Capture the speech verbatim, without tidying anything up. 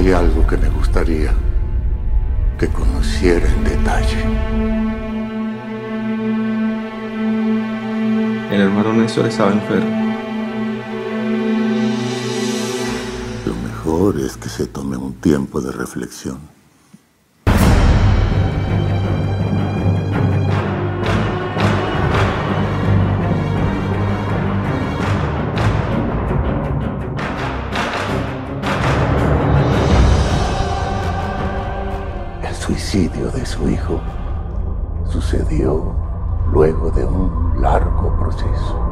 Hay algo que me gustaría que conociera en detalle. El hermano Néstor estaba enfermo. Lo mejor es que se tome un tiempo de reflexión. El suicidio de su hijo sucedió luego de un largo proceso.